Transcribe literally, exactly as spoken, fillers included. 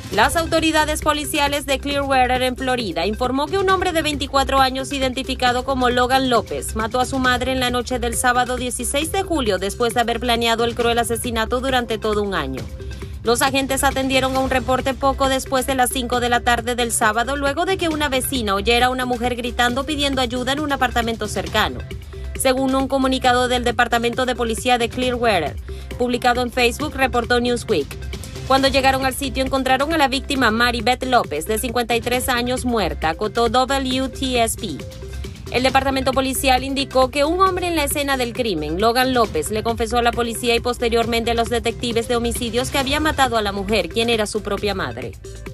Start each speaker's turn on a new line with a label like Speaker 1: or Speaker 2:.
Speaker 1: Las autoridades policiales de Clearwater, en Florida, informó que un hombre de veinticuatro años identificado como Logan López mató a su madre en la noche del sábado dieciséis de julio después de haber planeado el cruel asesinato durante todo un año. Los agentes atendieron a un reporte poco después de las cinco de la tarde del sábado, luego de que una vecina oyera a una mujer gritando pidiendo ayuda en un apartamento cercano. Según un comunicado del Departamento de Policía de Clearwater, publicado en Facebook, reportó Newsweek. Cuando llegaron al sitio encontraron a la víctima Mary Beth López, de cincuenta y tres años, muerta, acotó W T S P. El departamento policial indicó que un hombre en la escena del crimen, Logan López, le confesó a la policía y posteriormente a los detectives de homicidios que había matado a la mujer, quien era su propia madre.